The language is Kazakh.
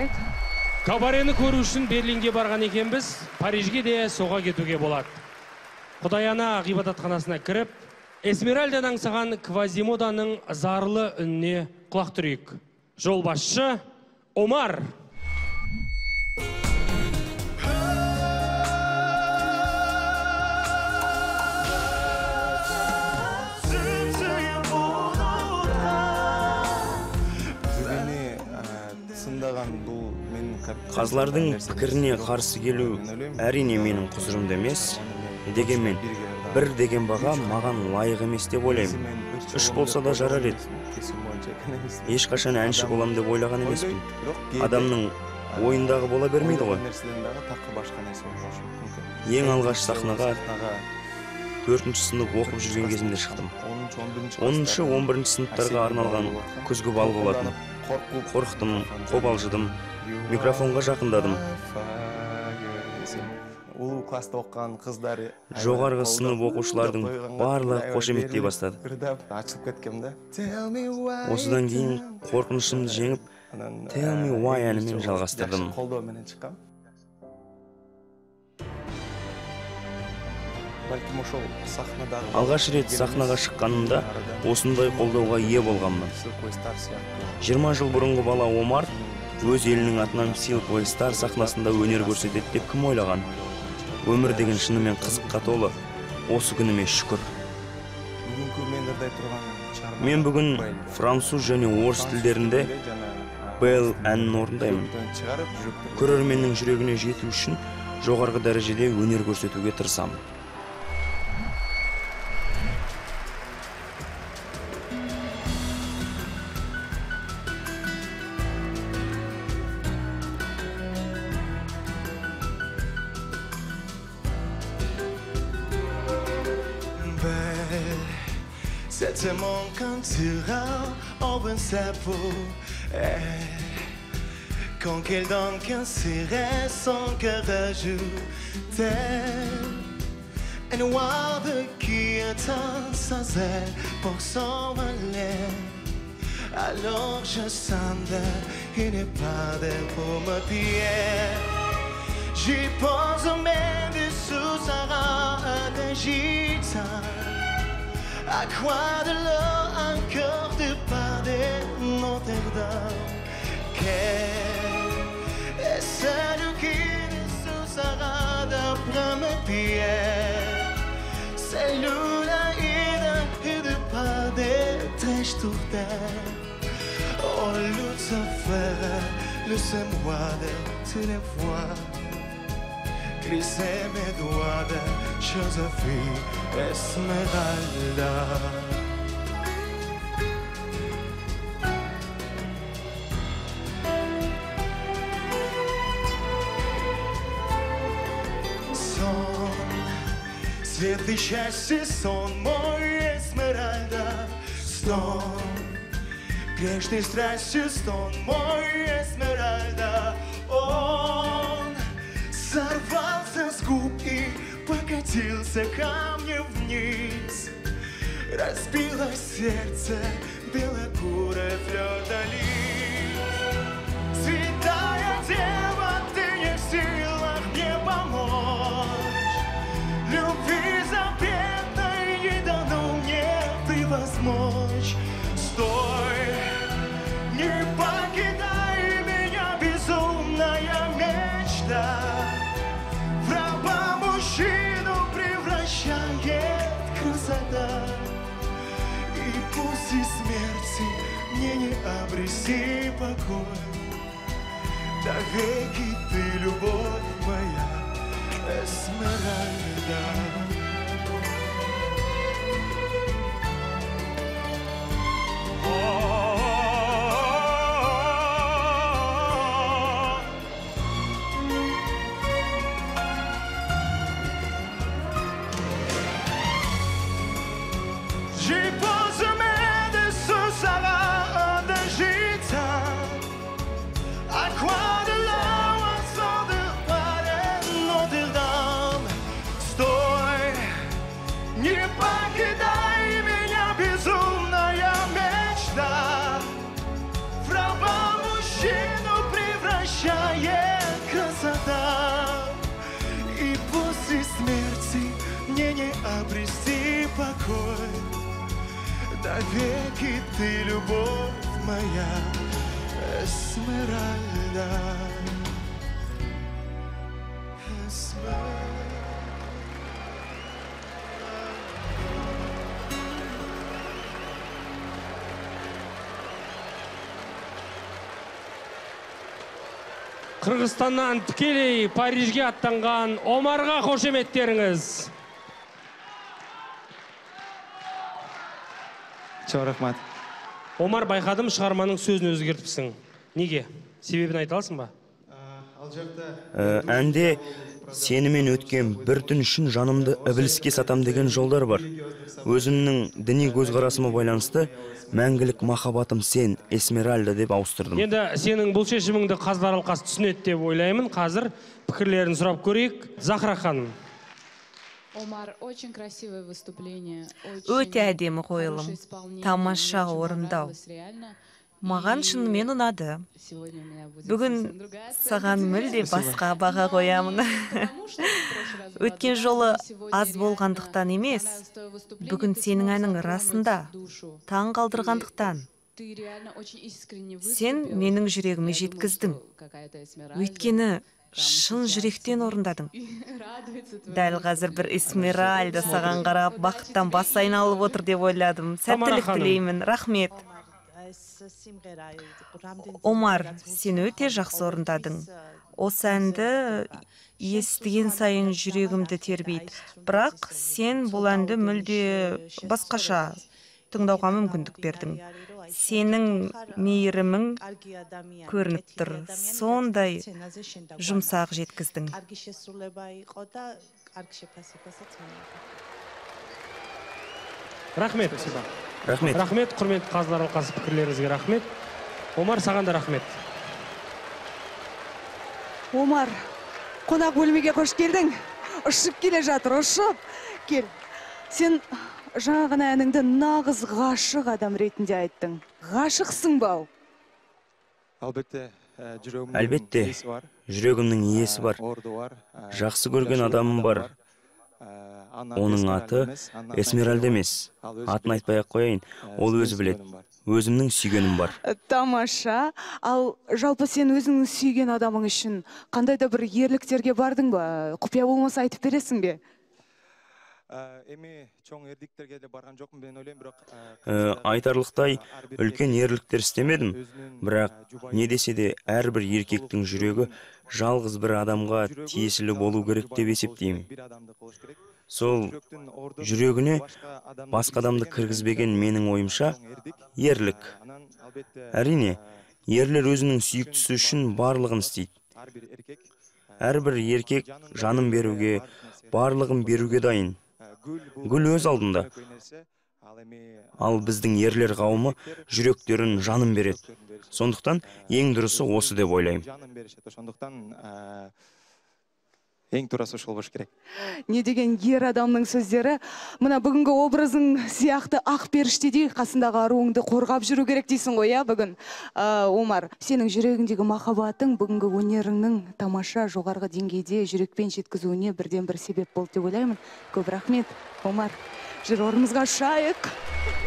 рахмет. Кабарені көру үшін Берлинге барған екенбіз, Парижге де соға кетуге болады. Құдаяна ғибадатханасына кіріп, Эсмеральдадан аңсаған Квазимоданың зарлы үніне құлақ түрейік. Жолбасшы Омар. Қазлардың пікіріне қарсы келу әрине менің құзырымда емес, дегенмен бір деген баға маған лайық емес деп ойлаймын. Үш болса да жарар еді. Ешқашан әнші болам деп ойлаған емеспін. Адамның ойындағы бола бермейді ғой. Ең алғаш сахнаға 4-ші сынып оқып жүрген кезімде шықтым. 10-ші, 11-ші сыныптарға арналған күзгі бал болатын. Қорықтым, қобалжыдым, микрофонға жақындадым. Жоғарғы сынып оқушылардың барлығы қошеметтей бастады. Осыдан кейін қорқынышымды жеңіп, Tell Me Why әнімен жалғастырдым. Алғаш рет сахнаға шыққанымда осындай қолдауға ие болғанмын. 20 жыл бұрынғы бала Омар өз елінің атынан Silk Way Star сахнасында өнер көрсетеді деп кім ойлаған? Өмір деген шынымен қызыққа толы. Осы күніме шүкір. Мен бүгін француз және орыс тілдерінде Belle әнін орындаймын. Көрерменнің жүрегіне жету үшін жоғарғы дәрежеде өнер көрсетуге тырысамын. C'était mon cantura, on pensait pour elle. Quand qu'elle donne qu'un serait son cœur ajouté. Un noir qui attend sans elle pour s'envoler. Alors je sentais qu'il n'est pas d'elle pour me piller. J'y pose mes dessous Sarah d'un gitan. À quoi de l'eau un cœur de parler Notre-Dame? Quelle est celle qui nous sera d'après mes pieds? Celle-là et de parler très tourtée. Oh, Lucifer, laissez-moi de tous les fois. Glisser mes doigts de Joséphine Esmeralda. Сон, свет и счастье, сон мой Эсмеральда. Сон, грешной страстью, сон мой Эсмеральда. Он сорвался с губ и покатился ко мне вниз. Разбилось сердце, белокурая флёр-де-лис. Святая дева, ты не в силах мне помочь. Любви запретной не дано мне превозмочь. Стой, не покидай меня, безумная мечта. В раба мужчину превращает красота. И после смерти мне не обрести покой. Навеки ты, любовь моя, Эсмеральда. J'y pose mes dessous, ça va de gitan. À quoi de l'eau, un sang de parler Notre-Dame. Стой, не покидай меня, безумная мечта. прощает красота. И после смерти мне не обрести покой. Навеки ты, любовь моя, Эсмеральда. Қырғызстаннан тікелей Парижге аттанған Омарға қошеметтеріңіз. Чоң рахмат. Омар, байқадым, шығарманың сөзін өзгертіпсің. Неге? Себебін айта аласың ба? Ал жақта Әнде сенімен өткен бір түн үшін жанымды ібіліске сатам деген жолдар бар. Өзімнің діни көзқарасыма байланысты мәңгілік махаббатым сен, Эсмеральда деп ауыстырдым. Енді сенің бұл шешіміңді қазылар алқасы түсінеді деп ойлаймын. Қазір пікірлерін сұрап көрейік. Захра ханым. Омар, очень красивое выступление. Өте әдемі қойылым. Тамаша орындау. Маған шынымен ұнады. Бүгін саған мүлде басқа баға қоямын. Өткен жолы аз болғандықтан емес, бүгін сенің әнің расында, таң қалдырғандықтан. Сен менің жүрегіме жеткіздің. Өйткені шын жүректен орындадың. Дәл қазір бір Эсмеральда саған қарап бақыттан бас айналып отыр деп ойладым. Сәттілік тілеймін. Рахмет. Омар, сен өте жақсы орындадың. Осы әнді естіген сайын жүрегімді тербейді. Бірақ сен бұл әнді мүлде басқаша тыңдауға мүмкіндік бердің. Сенің мейірімің көрініп тұр. Сондай жұмсақ жеткіздің. Рахмет. Рахмет. Рахмет, құрметті қазылар алқасы пікірлеріңізге рахмет. Омар, саған да рахмет. Омар, қонақ бөлмеге қош келдің. Ұшып келе жатыр, ұшып. Кел. Сен жаңа ғана әніңді нағыз ғашық адам ретінде айттың. Ғашықсың ба? Әлбетте, Әлбетте, жүрегімнің иесі бар. Жақсы көрген адамым бар. Оның аты Эсмеральда емес. Атын айтпай-ақ қояйын. Ол өзі біледі. Өзімнің сүйгенім бар. Тамаша. Ал жалпы сен өзіңнің сүйген адамың үшін қандай да бір ерліктерге бардың ба? Құпия болмаса айтып бересің бе? Эми чоң ерликтерге де барган жокмун, мен ойлойм, бирок Айтарлықтай үлкен ерліктер істемедім. Бірақ не десе де әрбір еркектің жүрегі жалғыз бір адамға тиесілі болу керек деп есептеймін. Сол жүрегіне басқа адамды кіргізбеген менің ойымша ерлік. Әрине, ерлер өзінің сүйіктісі үшін барлығын істейді. Әрбір еркек жанын беруге, барлығын беруге дайын. Гүл өз алдында. Ал біздің ерлер қауымы жүректерін жанын береді. Сондықтан ең дұрысы осы деп ойлаймын. Ең турасы ошол болуш керек. Не деген ер адамның сөздері. Мына бүгінгі образың сияқты ақ періштедей қасындағы аруыңды қорғап жүру керек дейсің ғой, я бүгін. Омар, сенің жүрегіңдегі махаббатың бүгінгі өнеріңнің тамаша жоғарғы деңгейде жүрекпен жеткізуіне бірден бір себеп болды деп ойлаймын. Көп рахмет, Омар. Жүр, орнымызға шайық.